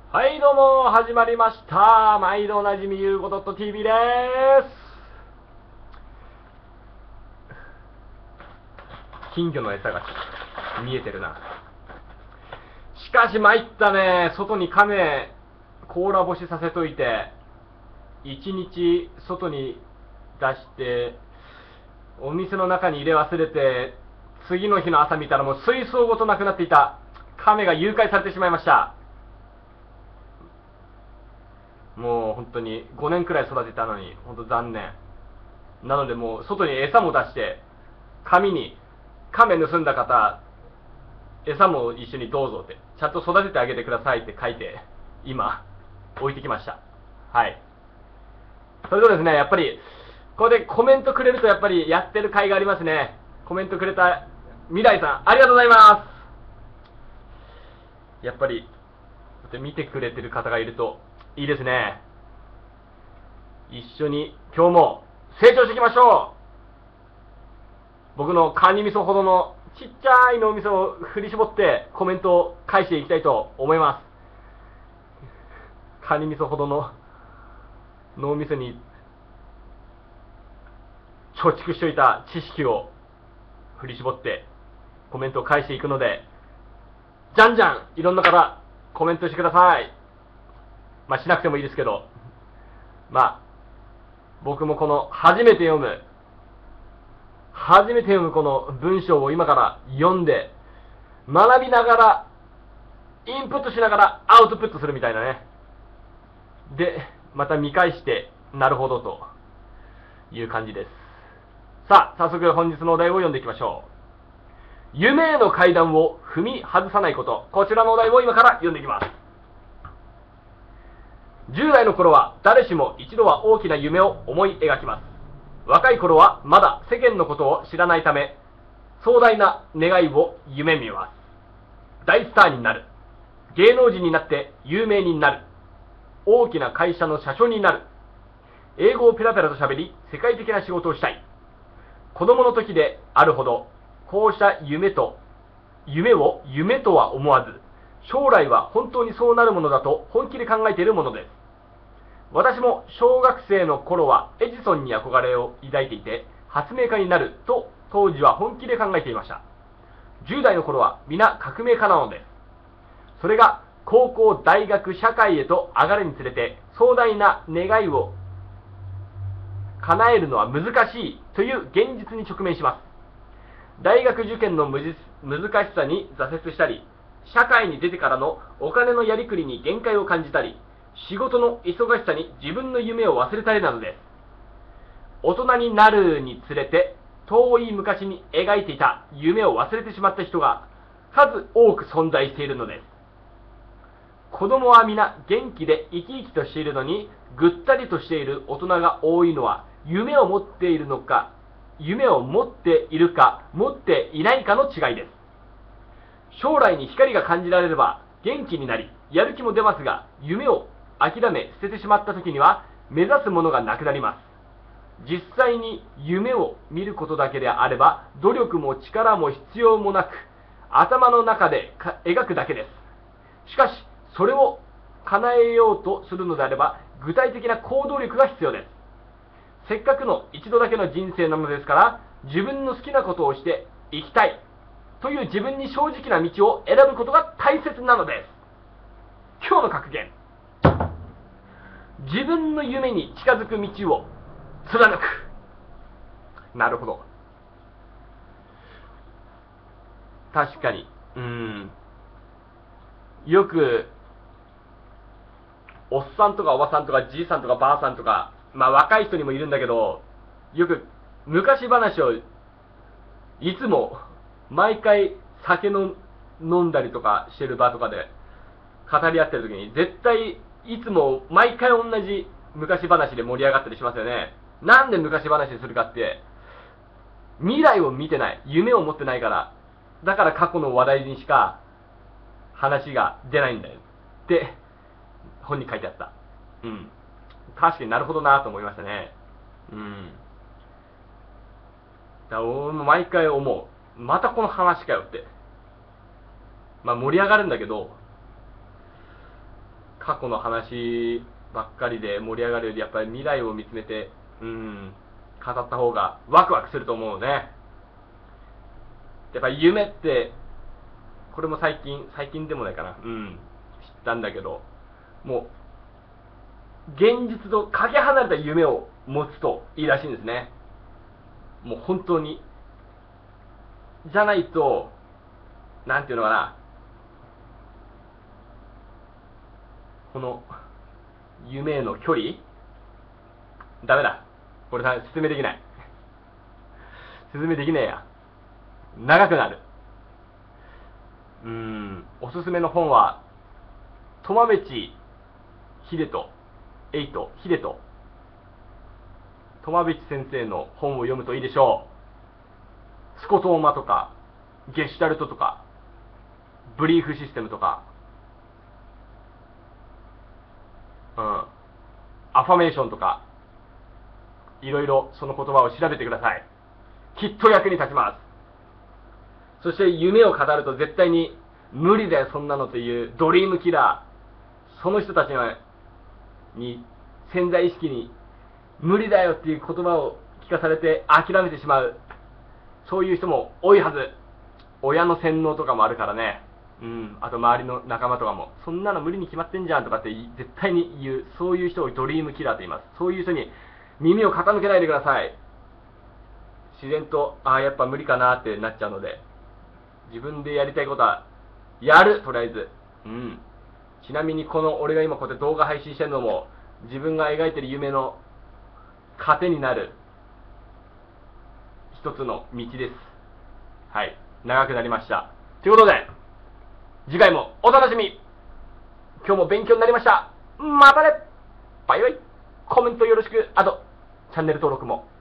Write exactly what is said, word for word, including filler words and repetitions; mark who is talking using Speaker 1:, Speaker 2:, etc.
Speaker 1: はいどうも始まりました。毎度おなじみゆうご .tv です。金魚の餌が見えてるな。しかし参ったね。外に亀甲羅干しさせといて一日外に出してお店の中に入れ忘れて、次の日の朝見たらもう水槽ごとなくなっていた亀が誘拐されてしまいました。もう本当にごねんくらい育てたのに本当残念なので、もう外に餌も出して紙に亀盗んだ方餌も一緒にどうぞってちゃんと育ててあげてくださいって書いて今置いてきました。はい。それとですね、やっぱりここでコメントくれるとやっぱりやってる甲斐がありますね。コメントくれた未来さんありがとうございます。やっぱり見てくれてる方がいるといいですね。一緒に今日も成長していきましょう。僕のカニ味噌ほどのちっちゃい脳みそを振り絞ってコメントを返していきたいと思います。カニ味噌ほどの脳みそに貯蓄しておいた知識を振り絞ってコメントを返していくので、じゃんじゃんいろんな方コメントしてください。まあしなくてもいいですけど、まあ僕もこの初めて読む初めて読むこの文章を今から読んで学びながらインプットしながらアウトプットするみたいなね。でまた見返してなるほどという感じです。さあ早速本日のお題を読んでいきましょう。夢への階段を踏み外さないこと。こちらのお題を今から読んでいきます。じゅう代の頃は誰しも一度は大きな夢を思い描きます。若い頃はまだ世間のことを知らないため壮大な願いを夢見ます。大スターになる、芸能人になって有名になる、大きな会社の社長になる、英語をペラペラと喋り世界的な仕事をしたい。子供の時であるほどこうした夢と夢を夢とは思わず、将来は本当にそうなるものだと本気で考えているものです。私も小学生の頃はエジソンに憧れを抱いていて、発明家になると当時は本気で考えていました。じゅう代の頃は皆革命家なのです。それが高校、大学、社会へと上がるにつれて壮大な願いを叶えるのは難しいという現実に直面します。大学受験の難しさに挫折したり、社会に出てからのお金のやりくりに限界を感じたり、仕事の忙しさに自分の夢を忘れたりなどです。大人になるにつれて遠い昔に描いていた夢を忘れてしまった人が数多く存在しているのです。子供は皆元気で生き生きとしているのに、ぐったりとしている大人が多いのは夢を持っているのか、夢を持っているか持っていないかの違いです。将来に光が感じられれば元気になりやる気も出ますが、夢を諦め捨ててしまった時には目指すものがなくなります。実際に夢を見ることだけであれば努力も力も必要もなく、頭の中で描くだけです。しかしそれを叶えようとするのであれば具体的な行動力が必要です。せっかくの一度だけの人生なのですから、自分の好きなことをしていきたいという自分に正直な道を選ぶことが大切なのです。今日の格言、自分の夢に近づく道を貫く。なるほど、確かに。うーんよくおっさんとかおばさんとかじいさんとかばあさんとか、まあ若い人にもいるんだけど、よく昔話をいつも毎回酒の飲んだりとかしてる場とかで語り合ってる時に、絶対いつも毎回同じ昔話で盛り上がったりしますよね。なんで昔話にするかって、未来を見てない、夢を持ってないから。だから過去の話題にしか話が出ないんだよって本に書いてあった。うん。確かになるほどなと思いましたね。うん。だ俺も毎回思う。またこの話かよって。まあ盛り上がるんだけど、 過去の話ばっかりで盛り上がるより、やっぱり未来を見つめて、うん、語った方がワクワクすると思うね。やっぱり夢って、これも最近、最近でもないかな、うん、知ったんだけど、もう、現実とかけ離れた夢を持つといいらしいんですね。もう本当に。じゃないと、なんていうのかな、この、夢への距離ダメだ。これさ、説明できない。説明できねえや。長くなる。うーん、おすすめの本は、苫米地秀人、エイト、秀人。苫米地先生の本を読むといいでしょう。スコトーマとか、ゲシュタルトとか、ブリーフシステムとか、うん、アファメーションとか、いろいろその言葉を調べてください。きっと役に立ちます。そして夢を語ると絶対に無理だよそんなのというドリームキラー、その人たちに潜在意識に無理だよっていう言葉を聞かされて諦めてしまう、そういう人も多いはず。親の洗脳とかもあるからね。うん、あと周りの仲間とかもそんなの無理に決まってんじゃんとかって絶対に言う、そういう人をドリームキラーと言います。そういう人に耳を傾けないでください。自然とああやっぱ無理かなってなっちゃうので、自分でやりたいことはやる、とりあえず。うん。ちなみにこの俺が今こうやって動画配信してるのも自分が描いてる夢の糧になる一つの道です。はい、長くなりました。ということで次回もお楽しみ。今日も勉強になりました。またね。バイバイ。コメントよろしく。あとチャンネル登録も